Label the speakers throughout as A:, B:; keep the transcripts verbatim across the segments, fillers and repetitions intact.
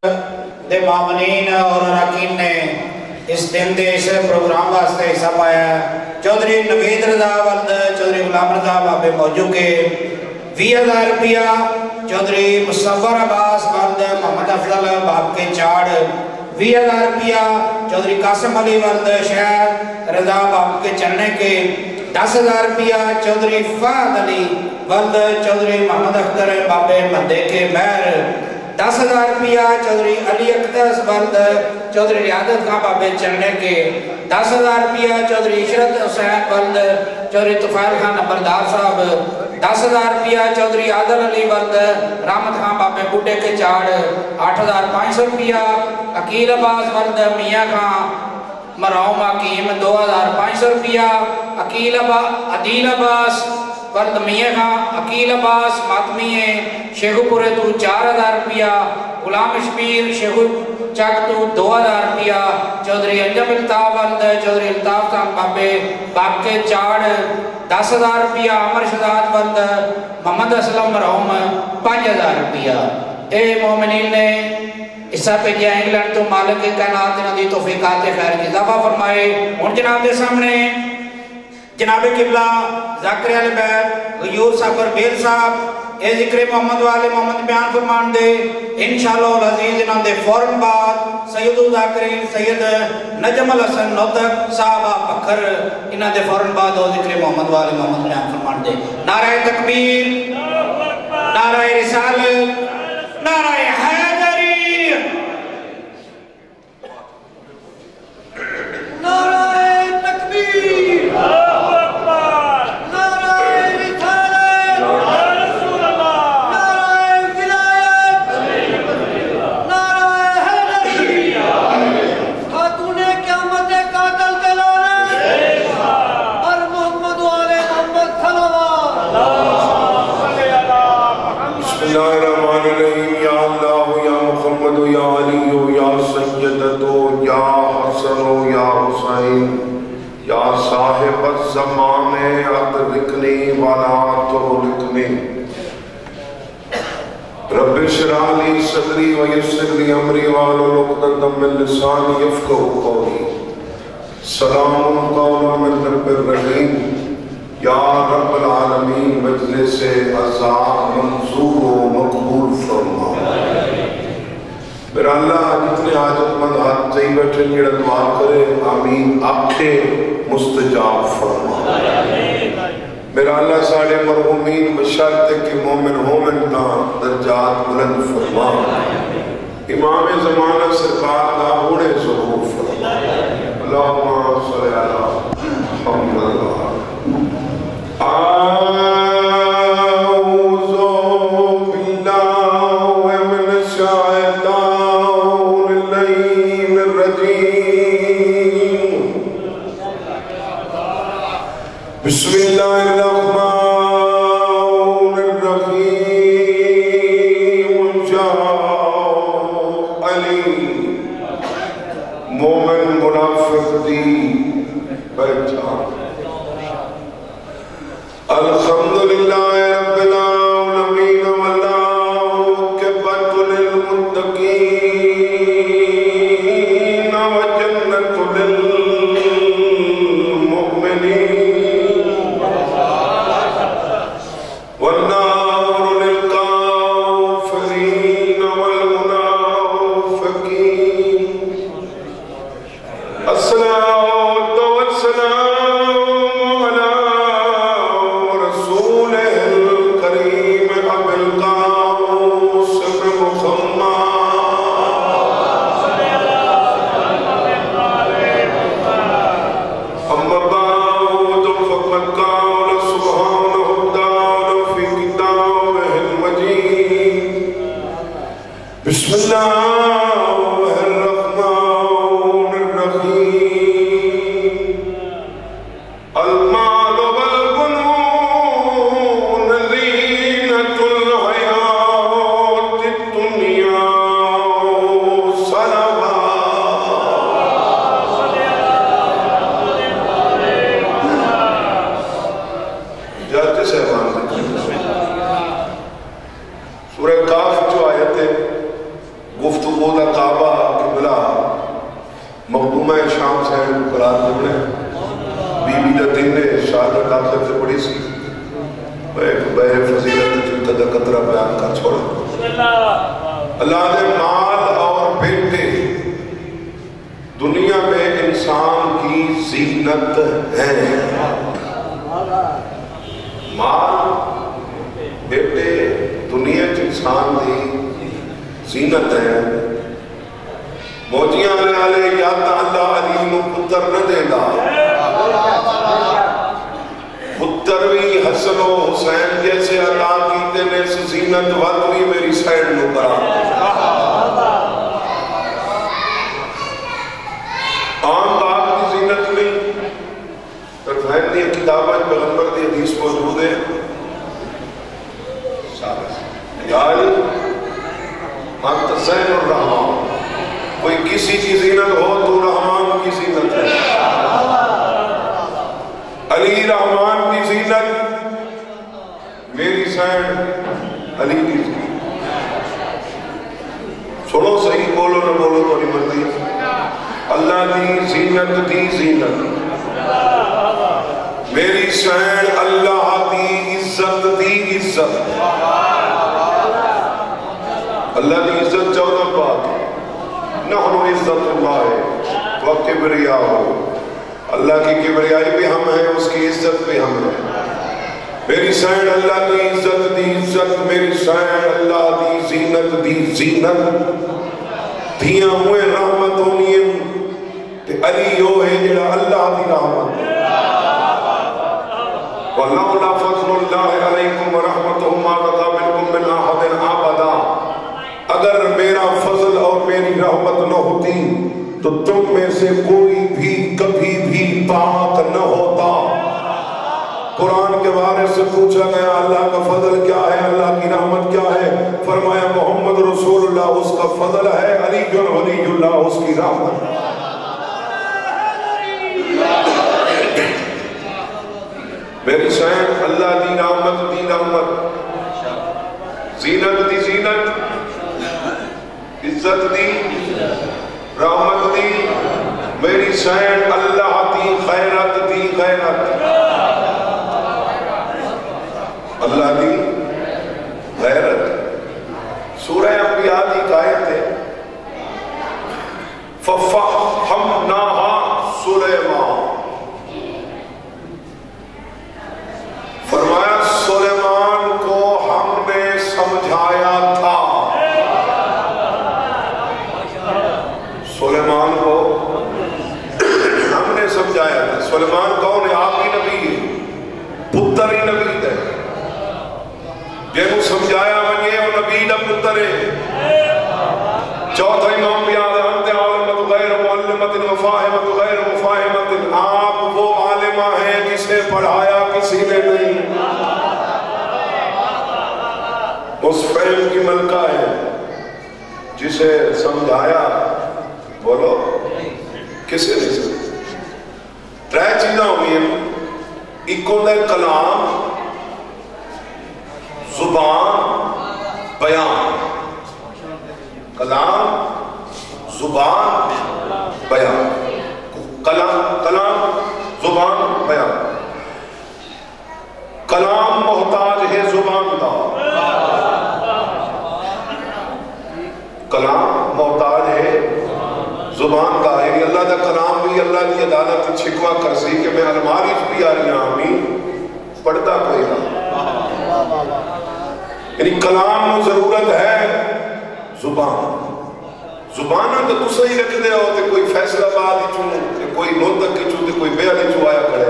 A: دے معاونین اور راکین نے اس دن دے اس پروگرام واسطے حصہ پایا ہے۔ چودھری نوید رضا ولد چودھری غلام رضا بابے موجو کے وی ہزار روپیہ، چودھری مصور عباس ولد محمد افضل باب کے چاڑ وی ہزار روپیہ، چودھری قاسم علی ولد شہر رضا باب کے چنے کے دس ہزار روپیہ، چودھری فہد علی ولد چودھری محمد اختر بابے مندے کے مہر دس ہزار روپیہ، چودھری علی اقدس ولد چودھری ریاضت خان بابے چنے کے دس ہزار روپیہ، چودھری عشرت حسین ولد چودھری طفیل خان نمبردار صاحب دس ہزار روپیہ، چودھری عادل علی ولد رحمت خان بابے بوٹے کے چاڑ آٹھ ہزار پانچ سو روپیہ، عقیل عباس ولد میاں خان مرحوم حکیم دو ہزار پانچ سو روپیہ، عقیل عدیل عباس ولد میاں خان عقیل عباس ماتمیے شیخو پورے تو چار ہزار روپیہ، غلام شبیر شیخو چک تو دو ہزار روپیہ، چودھری انجم الطاف ولد چودھری الطاف خان بابے باب کے چاڑ دس ہزار روپیہ، عمر شہزاد ولد محمد اسلم مرحوم پانچ ہزار روپیہ۔ اے مومنین نے حصہ پیجیا انگلینڈ تو مالک کائنات انہاں دی توفیقات خیر کی اضافہ فرمائے۔ ہن جناب دے سامنے جناب قبلہ ذاکر علی بیت غیور صاحب اور بیل صاحب اے ذکر محمد والے محمد بیان فرمان دے انشاءاللہ العزیز انہاں دے فوراں بعد سید الذاکرین سید نجم الحسن نوتک صاحبہ بکھر انہاں دے فوراں بعد او ذکر محمد والے محمد بیان فرمان دے۔ نعرہ تکبیر، نعرہ رسالت، نعرہ حیدری،
B: نعرہ تکبیر،
C: یا صاحب الزمان ادرکنی ولا تہلکنی رب اشرح لی صدری ویسر لی امری واحلل عقدۃ من لسانی یفقہوا قولی۔ سلام قولا من رب الرحیم۔ یا رب العالمین مجلس عزا منظور و مقبول فرما۔ میرا اللہ جتنے حاجت مند ہاتھ چاہی بیٹھے نیڑا دعا کرے آمین آکھے مستجاب فرما۔ میرا اللہ ساڑھے مرحومین بشارت کہ مومن ہومن نا درجات بلند فرما۔ امام زمانہ سرکار دا اوڑے ظہور فرما۔ اللہم صلی اللہ محمد اللہ بسم اللہ الرحمن الرحیم۔ جاء علی مومن منافق دی بیٹھا۔ الحمدللہ رب العالمین والعاقبۃ للمتقین وجنۃ للمؤمنین والنار للكافرين والمنافقين۔ الصلاة والسلام على رسوله الكريم أبي القاسم محمد۔ أما بعد فقد قال سبحانه بسم اللہ الرحمن الرحیم۔ المال والبنون زینۃ الحیاۃ الدنیا صلوات۔ جاتے صاحبان سورہ کاف جو آیت ہے گفتگو دا کعبہ قبلہ مقدومہ شام سے قرار کرنے بی بی دا دن نے شہادت آخر سے پڑی سی میں ایک بہر فضیلت جن کا قطرہ بیان کر چھوڑا اللہ نے مال اور بیٹے دنیا میں انسان کی زینت ہے مال بیٹے دنیا کے انسان کی زینت ہے موجیاں نے آلے یا تا اللہ علیم پتر نہ دے گا پتر بھی حسن و حسین جیسے اللہ کیتے نے زینت وقت بھی میری سائڈ نو کرا عام بات کی زینت نہیں رفائن دی کتابہ پیغمبر دی حدیث موجود ہے یاری انت زین الرحمن کوئی کسی کی زینت ہو تو رحمان کی زینت ہے علی رحمان کی زینت میری سائن علی کی زینت سنو صحیح بولو نہ بولو تو نہیں مرضی اللہ دی زینت دی زینت میری سائن اللہ دی عزت دی عزت اللہ دی عزت چودہ پاک نحن عزت اللہ ہے وہ کبریا ہو اللہ کی کبریائی بھی ہم ہیں اس کی عزت بھی ہم ہیں میری سائن اللہ دی عزت دی عزت میری سائن اللہ دی زینت دی زینت دھیاں ہوئے رحمت ہونی تے علی ہو ہے جڑا اللہ دی رحمت وَلَوْلَا فَضْلُ اللَّهِ عَلَيْكُمْ وَرَحْمَتُهُ مَا بَقَى مِنْكُمْ مِنْ أَحَدٍ أَبَدًا اگر میرا فضل اور میری رحمت نہ ہوتی تو تم میں سے کوئی بھی کبھی بھی پاک نہ ہوتا قرآن کے بارے سے پوچھا گیا اللہ کا فضل کیا ہے اللہ کی رحمت کیا ہے فرمایا محمد رسول اللہ اس کا فضل ہے علی جن ولی اللہ اس کی رحمت میری سائن اللہ دی رحمت دی رحمت زینت دی زینت عزت دی رحمت دی میری سائن اللہ دی خیرت دی غیرت اللہ دی غیرت سورہ انبیاء دی آیت ہے فَفَحَمْنَاهَا سُلَيْمَانَ فرمایا سلیمان کو ہم نے سمجھایا تھا سلیمان کو ہم نے سمجھایا تھا سلیمان کون ہے آپ ہی نبی ہے پتر ہی نبی ہے جنہوں سمجھایا منگے وہ نبی دا پتر ہے چوتھا امام بیاد انت عالمت غیر معلمت مفاہمت غیر مفاہمت آپ وہ عالمہ ہیں جسے پڑھایا کسی نے نہیں اس فہم کی ملکہ ہے جسے سمجھایا بولو کسے نہیں سمجھا ترہ چیزاں ہوئی ہیں ایک ہوتا ہے کلام زبان بیان کلام زبان بیان کلام کلام زبان بیان کلام محتاج ہے زبان دا کلام محتاج ہے زبان کا یعنی اللہ دا کلام بھی اللہ کی عدالت چھکوا کر سی کہ میں الماری بھی آ رہی ہوں آمین پڑھتا کوئی نہ یعنی کلام میں ضرورت ہے زبان زبانہ تو تو صحیح رکھ دے ہو کہ کوئی فیصلہ بات ہی چون کہ کوئی نوتک کی چون کہ کوئی بیعت ہی چون آیا کرے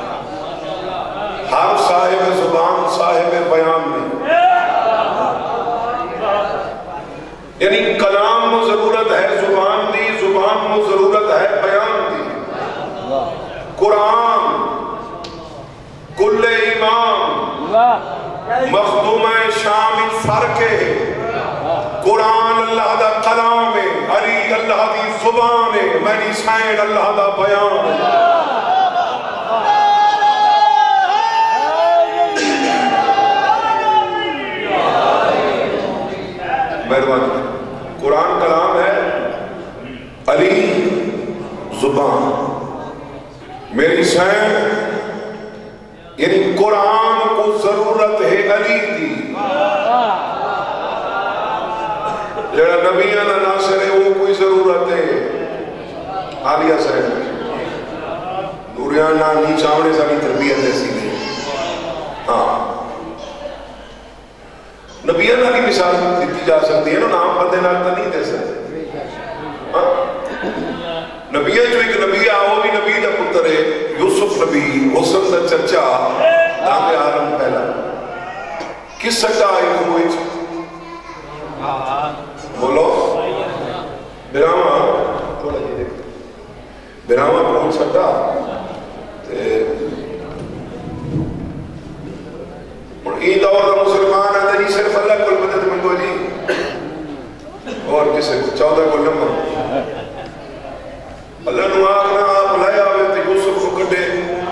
C: ہر صاحب زبان صاحب بیان میں یعنی کلام میں ضرورت ہے زبان دی زبان میں ضرورت ہے بیان دی قرآن کل امام مخدومہ شام فرق ہے قرآن اللہ دا کلام ہے علی اللہ دی زبان ہے میری سائن اللہ دا بیان ہے مہربانی قرآن کلام ہے، علی زبان، میری سین یعنی قرآن کو ضرورت ہے علی دی، جڑا نبیان ناصر ہے وہ کوئی ضرورت ہے عالیہ سین نوریان نانی چاوڑے سانی تربیت ایسی نہیں. ہاں نبیان نانی مثال دیتی جا سکتی ہے نا، نام بندے نال تو نہیں دے سکتے. نبی جو ایک نبی آؤ بھی نبی دا پتر ہے یوسف نبی، حسن دا چچا، دام عالم پہلا. کس سکتا آئی ہوئی بولو براما براما کون سکتا این دور دا مسلمان ہے جی صرف اللہ کل مدد منگو جی اور کسے چودہ کو نمبر اللہ نو آگنا آپ لائے آوے تو یوسف کو کٹے،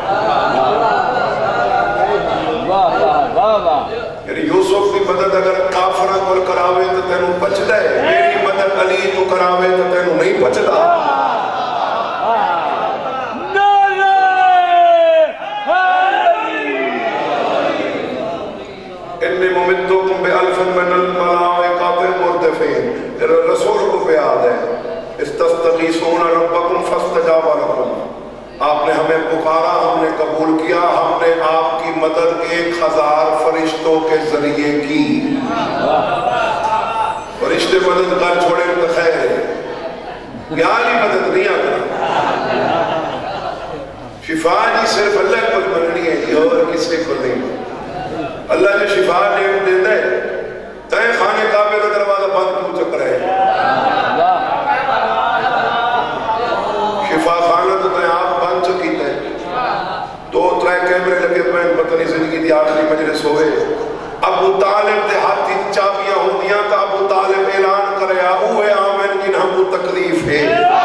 C: یعنی یوسف کی مدد اگر کافرہ کو کراوے تو تینوں بچ دے، میری مدد علی کو کراوے تو تینوں نہیں بچ دا. انی ممدکم بے الف من الملائکات مردفین، رسول کو بیاد ہے استستغیثون ربکم فاستجاب لکم، آپ نے ہمیں پکارا، ہم نے قبول کیا، ہم نے آپ کی مدد ایک ہزار فرشتوں کے ذریعے کی. فرشتے مدد کر چھوڑے تو خیر ہے، یہاں مدد نہیں آتا. شفا جی صرف اللہ کو بننی ہے جی، اور کسی کو نہیں. اللہ جو شفا دے دے تین خانے کعبے کا دروازہ بند کیوں چک رہے ہیں؟ شفا خانہ تو تین آپ بند چکی تھے، دو ترائے کیمرے لگے پہن پتنی زندگی دی آخری مجلس ہوئے. ابو طالب دے ہاتھی چابیاں ہوں دیاں تا ابو طالب اعلان کرے اوے آمین جن ہم کو تکلیف ہے.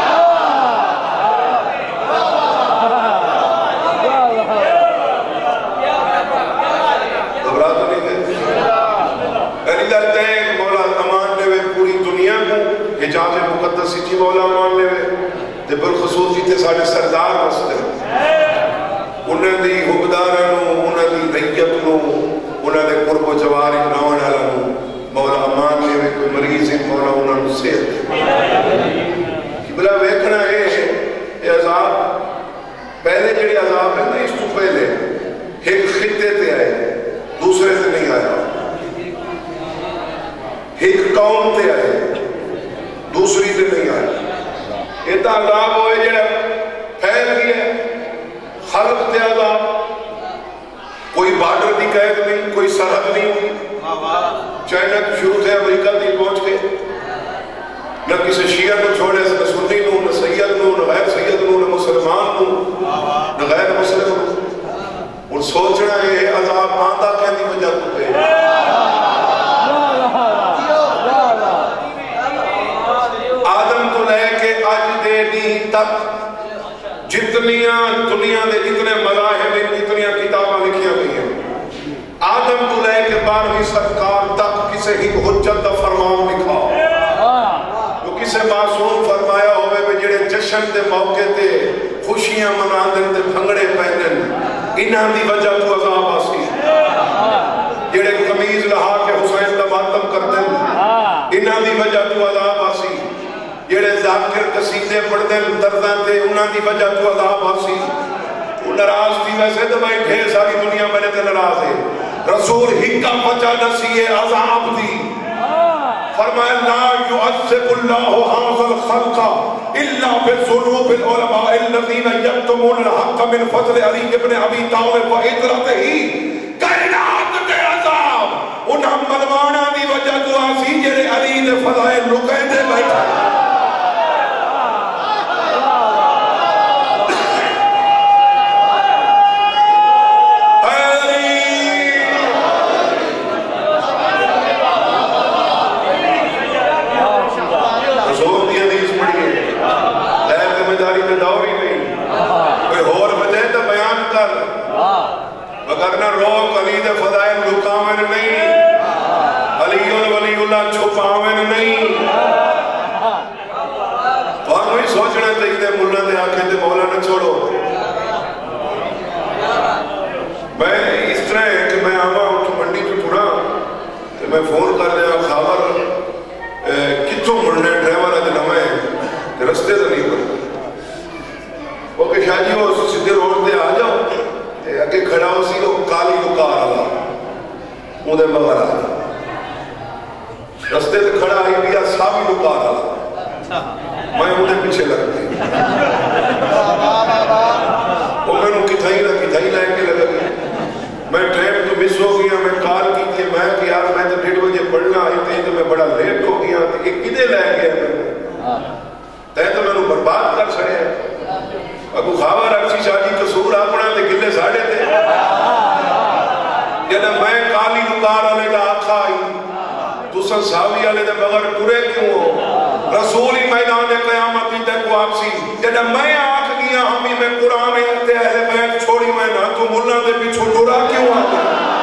C: گھبرا تو نہیں گئے علی دلتے ہیں مولا امان لے وے پوری دنیا کو حجاز مقدس جی مولا امان لے وے تے بالخصوص جی تے ساڑھے سردار وستے انہیں دی حبدارنوں، انہیں دی ریت نوں، انہیں دے قرب و جواری ناؤن علموں مولا امان لے وے کوئی مریض ہیں مولا انہیں نو سیر دے. بلا ویکھنا ہے یہ عذاب پہلے جڑی عذاب ہے نا اس تو پہلے ایک خطے تے آئے دوسرے تے نہیں آیا، ایک قوم تے آئے دوسری تے نہیں آیا. یہ تا عذاب ہوئے جڑا پھیل گیا خلق تے عذاب، کوئی بارڈر دی قید نہیں، کوئی سرحد نہیں ہوئی. چائنا کی شروع تھے امریکہ دی پہنچ گئے، نہ کسی شیعہ کو چھوڑے نہ سنی نو، نہ سید نو، نہ غیر سید نو، نہ مسلمان نو، نہ غیر مسلم نو. اور سوچنا ہے عذاب آندہ کہنی وجہ تو ہے. آدم تو لے کے آج دے دی تک جتنیاں دنیا دے جتنے مذاہب ہیں جتنیاں کتاباں لکھیاں گئی ہیں، آدم تو لے کے بارہویں سرکار تک کسے ہی حجت دا فرمان لکھا جو کسے معصوم فرمایا ہوئے بے جڑے جشن دے موقع تے خوشیاں مناندن تے بھنگڑے پہنن انہاں دی وجہ تو عذاب آسی، جڑے قمیض لہا کے حسین دا ماتم کردن انہاں دی وجہ تو عذاب آسی، جڑے ذاکر قصیدے پڑھدن درداں تے انہاں دی وجہ تو عذاب آسی. وہ نراز تھی ویسے تو بھائی ڈھیر ساری دنیا میں نے تے نراز ہے. رسول ہی کا وجہ نسیے عذاب دی، فرمایا لا يعذب الله هذا الخلق الا بذنوب العلماء الذين يكتمون الحق من فضل علي بن ابي طالب وعترته. کائنات دے عذاب انہاں ملوانا دی وجہ تو آسی جڑے علی دے فضائل لکے دے بیٹھا. وگرنہ روک علی دے فضائل لکاوین نہیں، علی الولی اللہ چھپاوین نہیں. میں فون کر رہا خبر کتوں مڑنے ڈرائیور اج نویں رستے تو نہیں پڑتا وہ کہ شاہ جی وہ سیدھے روڈ پہ آ جاؤ اگے کھڑا ہو سی وہ کالی کو کار والا اندر مگر آ جاؤ رستے تے کھڑا آئی بھی سابی کو کار والا میں اندر پیچھے لگ گئی وہ میں نے کتھائی نہ کتھائی لائے کے لگا گئی میں ٹرین تو مس ہو گیا میں کال کی تھی میں کہ یار میں تو ڈیڑھ بجے پڑھنا آئی تھی تو میں بڑا لیٹ ہو گیا کہ کدے لے گیا میں تے تو میں نے برباد کر چھڑے اگو خواہ رکھسی شاہی قصور اپنا تے گلے ساڑے تے جنہ میں کالی نکار آلے دا آکھا آئی تو سن ساوی آلے دا بغیر ٹورے کیوں ہو رسولی میدان قیامتی تے کو آپسی جنہ میں آکھ گیا ہمیں میں قرآن تے اہل بیت چھوڑی میں نہ تو ملہ دے پیچھو ٹورا کیوں آتا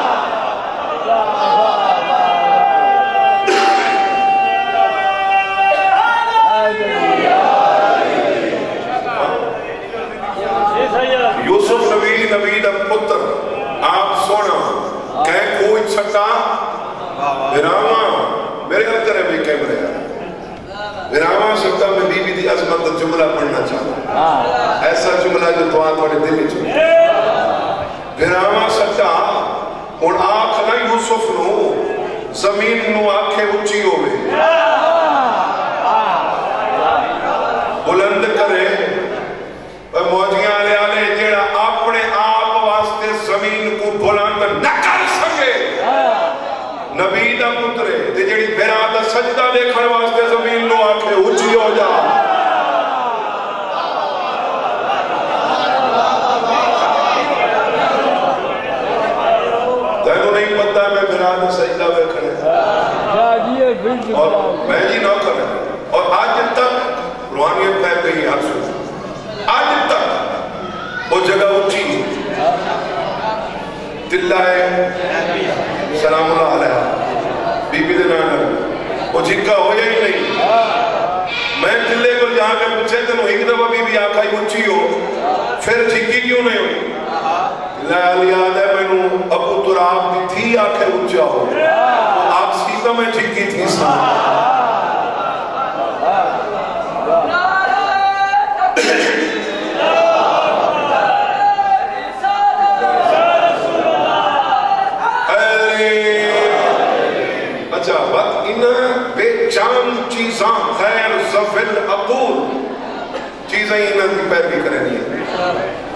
C: یوسف نبی نبی دا پتر آپ سونا کہیں کوئی چھٹا براما میرے گھر کرے بھی کیمرے براما سکتا میں بی بی دی عظمت جملہ پڑھنا چاہتا ایسا جملہ جو تو آن بڑے دلی چھوڑے براما سکتا اور آنکھ نہ یوسف نو زمین نو آنکھیں اچھی ہوئے بلند کرے موجیاں لے آلے جیڑا اپنے آپ واسطے زمین کو بلند نہ کر سکے نبی دا پترے تے جیڑی بیرا دا سجدہ دیکھنے واسطے زمین نو آنکھیں اچھی ہو جا تینو نہیں پتا میں بیرا دا سجدہ دیکھنے اور میں جی نہ کرنے اور آج تک روحانیت پہ کہیں ہر سو آج تک وہ جگہ اٹھی دلائے سلام اللہ علیہ بی بی دنانا وہ جھکا ہویا ہی نہیں میں دلے کو جہاں کے پچھے تنو ایک دفعہ بی بی آقا ہی اٹھی ہو پھر جھکی کیوں نہیں ہوئی دلائے علی آدھ ہے میں نو ابو تراب بھی تھی آنکھیں اٹھا ہو آپ سیدھا میں جھکی تھی ساتھ چاند چیزاں خیر زفل عقول چیزیں انہاں کی پیروی کرنی ہے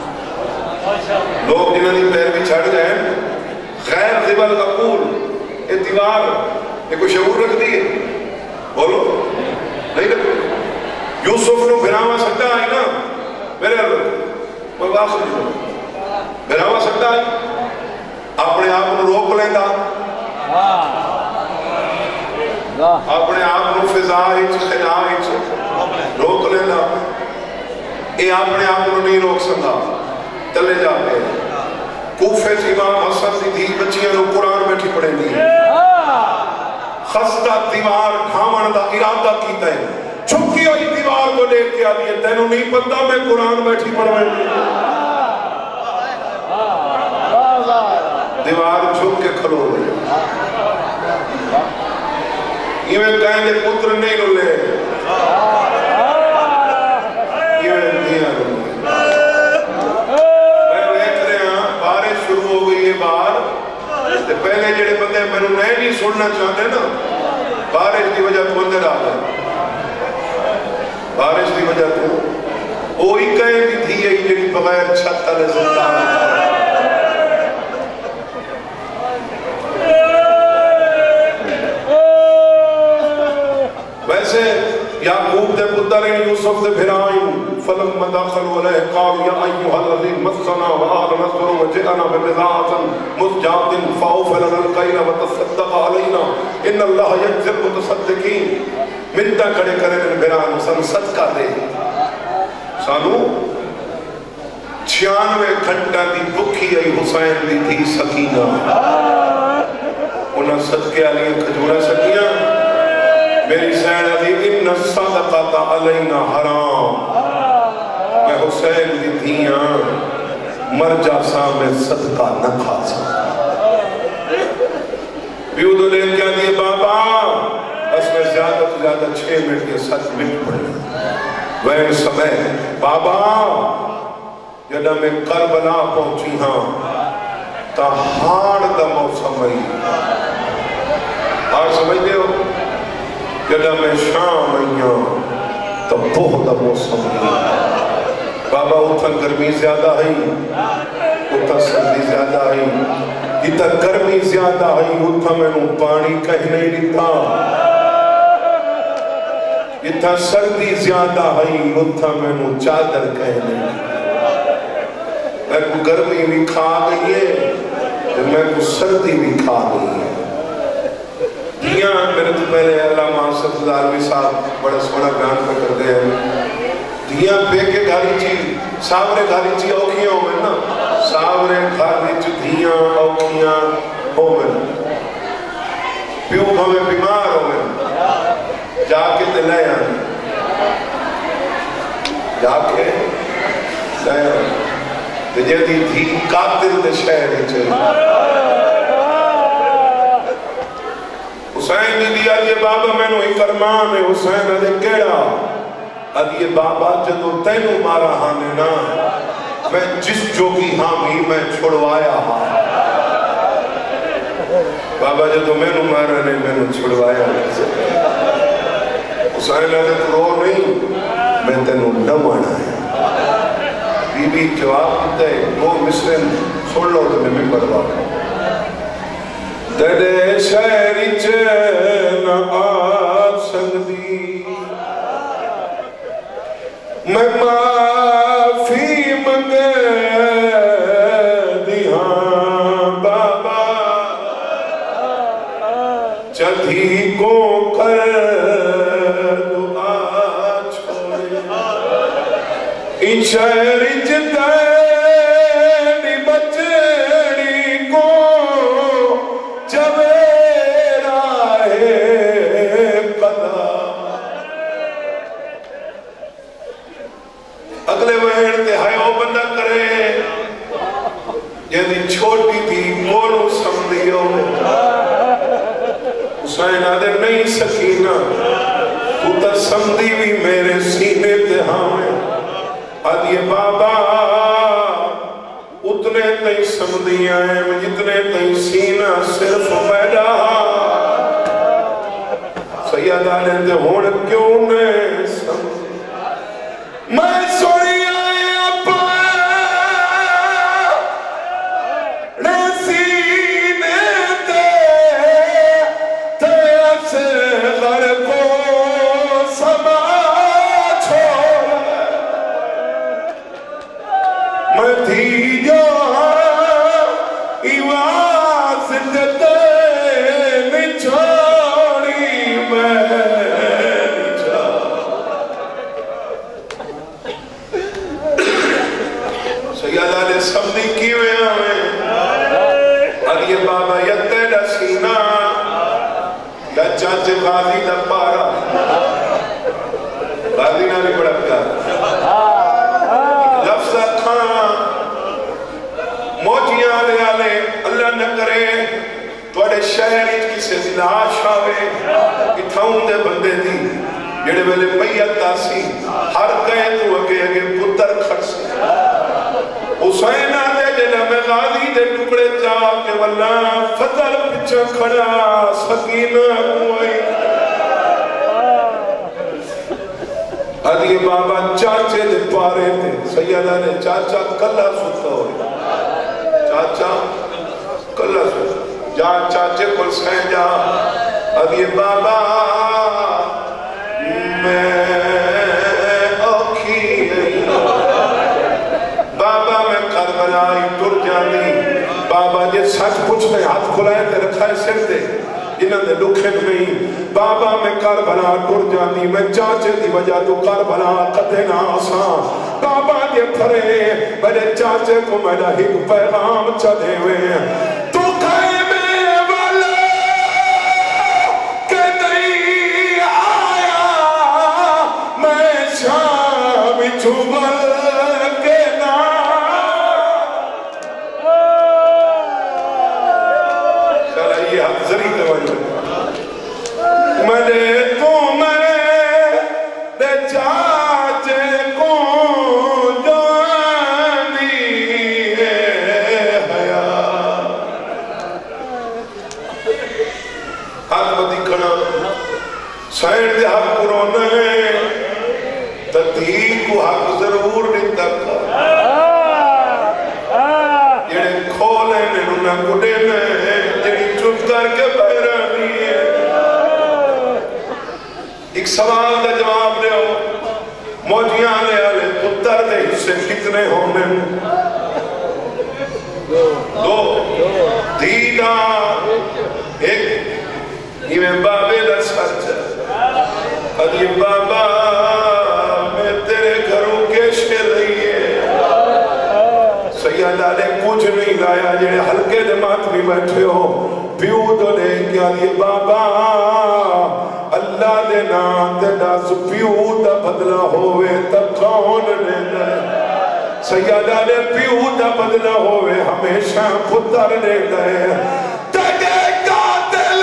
C: لوگ جنہاں کی پیروی چھڑ جائیں خیر زفل عقول یہ دیوار یہ کوئی شعور رکھ دی ہے بولو نہیں رکھ یوسف نو بھراوا سکتا ہے نا میرے اللہ میں آخر جو بھراوا سکتا ہے اپنے آپ کو روک لیندہ اپنے آپ کو فضائج خلائج روک لینا یہ اپنے آپ کو نہیں روک سکتا چلے جاتے کوفے امام حسن دی تھی بچیاں نو قرآن بیٹھی پڑھیں دی خستہ دیوار کھامن دا ارادہ کیتا ہے چھکی ہوئی دیوار کو دیکھ کے آدھی ہے تینوں نہیں پتا میں قرآن بیٹھی پڑھیں دی دیوار چھک کے کھلو رہے یہ میں کہیں دے پتر نہیں رولے یہ میں دیا رولے میں ویک رہے ہیں بارش شروع ہو گئی ہے باہر پہلے جڑے بندے میں نے نہیں سننا چاہتے نا بارش کی وجہ تو اندر آ گئے بارش کی وجہ تو وہی کہیں بھی تھی ہے جڑی بغیر چھت علیہ سلطان ویسے یعقوب دے پترین یوسف دے بھرائن فلما دخلوا علیہ قال یا ایوہ الذی مسنا وآل نصر وجئنا ببضاعة مزجاة فأوف لنا القیل وتصدق علینا ان اللہ یجزی المتصدقین منتا کھڑے کرے ان بھرائن سن صدقہ دے سانو چھیانوے گھنٹہ دی بکھی ای حسین دی تھی سکینہ انہاں صدقے علیہ کھجورہ سکینہ میری سین عزیز ان صدقات علینا حرام میں حسین دی دھیاں مر جا سا میں صدقہ نہ کھا سا پیو تو لے کیا دیے بابا اس میں زیادہ تو زیادہ چھ منٹ یا سات منٹ پڑے وین سمے بابا جدہ میں کربلا پہنچی ہاں تا ہاڑ دا موسم آئی آج سمجھتے ہو جدہ میں شام آئی ہاں تا بہت دا موسم آئی بابا اتھا گرمی زیادہ ہے اتھا سردی زیادہ ہے اتھا گرمی زیادہ ہے اتھا میں نو پانی کہیں نہیں لیتا اتھا سردی زیادہ ہے اتھا میں نو چادر کہیں نہیں لیتا میں کو گرمی بھی کھا گئی ہے میں کو سردی بھی کھا گئی ہے دیاں میرے تو پہلے اللہ معاصر داروی صاحب بڑا سونا بیان پہ کر دے ہیں دیاں بے کے گھاری چی سامنے گھاری چی اوکھیاں ہوئے نا سامنے گھاری چی دیاں اوکھیاں ہوئے پیو بھوے بیمار ہوئے جا کے تے لے آنے جا کے لے آنے تے جیدی دھی قاتل تے شہر چاہیے حسین نے دیا یہ بابا میں نو ہی کرمان ہے حسین نے کہڑا اد یہ بابا جدو تینو مارا ہانے نا میں جس جو کی حامی میں چھڑوایا ہاں بابا جدو میں نو مارا نے میں نو چھڑوایا حسین نے رو نہیں میں تینو نہ مانا ہے بی بی جواب دیتا ہے وہ مسلم چھوڑ لو تو میں ممبر واقع تیرے شہری چین آب سکتی میں معافی منگے دیہاں بابا چدھی کو کر دعا چھوڑے ان شہری چین چھوٹی تھی موڑو سمدھیو حسین آدھے نہیں سکینہ تو تا سمدھی بھی میرے سینے تے ہمیں آدھے بابا اتنے تئی سمدھی آئے جتنے تئی سینہ صرف پیدا سید آنے تے ہوڑ کیوں نے سمدھی میں سوڑی غازی دا پارا غازی نہ بھی بڑا پیار لفظ کھان موجیاں لے آلے اللہ نہ کرے توڑے شہری کسی دلاش آوے اتھاؤں دے بندے دی جڑے ویلے میت تاسی ہر کہیں تو اگے اگے پتر کھڑ سی حسین آدھے جنہ میں غازی دے ٹکڑے جا کے واللہ فضل پچھا کھڑا سکینہ کوئی آدھے بابا چاچے دے پارے تھے سیدہ نے چاچا کلہ ستا ہوئے چاچا کلہ ستا جا چاچے کو سین جا آدھے بابا میں اوکھی ہے بابا میں کربلائی ٹر جاندی بابا جے سچ پوچھتے ہاتھ کھلائے تے رکھائے سر دے جنہاں دے لکھن نہیں بابا میں کربلا ٹر جاندی میں چاچے دی وجہ تو کربلا قطع نہ آسان بابا جے پھرے میرے چاچے کو میرا ہک پیغام چلے ہوئے تو کھائے میں والا کہ نہیں آیا میں شام چھوبل کے نام چلا یہ حضری حق بدی کھنا سائن دے حق قرآن ہے تدھیر کو حق ضرور نہیں تک جڑے کھولے نے انہاں گھڑے نے جڑی چپ کر کے بہرانی ہے ایک سوال کا جواب دے ہو موجیاں لے آلے پتر دے حصے کتنے ہونے دو دیدہ ایک یہ میں بابے دا سچ اور یہ بابا میں تیرے گھروں کیشے رہیے سیدہ نے کچھ نہیں لایا جنہیں ہلکے جماعت بھی بیٹھے ہو پیو تو نے کیا یہ بابا اللہ دے نام دے ناس پیو دا بدلہ ہوئے تب کون نے دے سیدہ نے پیو دا بدلہ ہوئے ہمیشہ پتر نے دے تجھے قاتل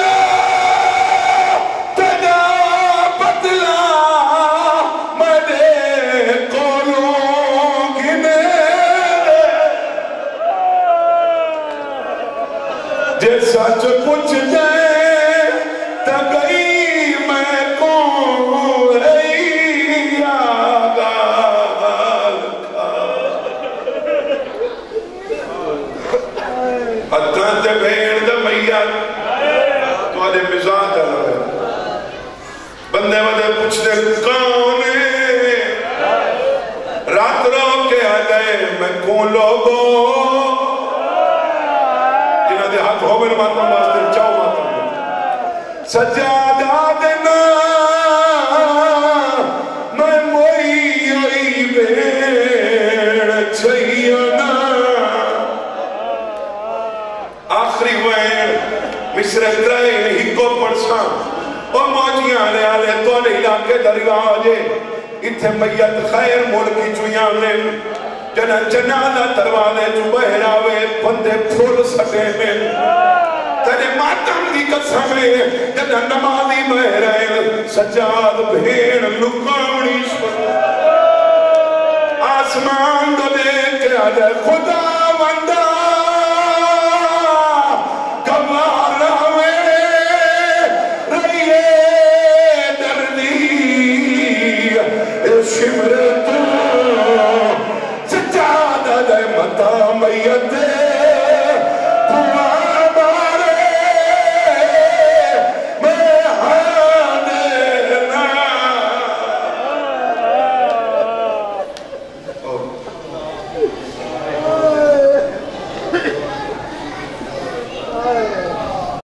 C: تجھے بدلہ میں دے کولوں گنے جے سچ کچھ جائے تگئی میں کون ہے آگال کھا اتنا تے بھیڑ دا میت تو آدھے مزاج آنا ہے بندے ودے پوچھتے کون ہے رات رو کے آ گئے میں کون لوگو جنہاں دے ہاتھ ہو میرے ماتم واسطے چاو ماتم سجادہ دینا میں موئی آئی بیڑ چھئینا آخری وین مصر اترائے ہی کو پڑساں اور موجیاں آلے آلے تو نے علاقے درگاہ آجے اتھے میت خیر ملکی چویاں لیں جنہ جنالہ تروالے جو بہراوے بندے پھول سکے میں تیرے ماتم دی قسم ہے جنہ نمازی بہرائے سجاد بھیڑ لکاونی شکر آسمان دو دیکھ آجے خدا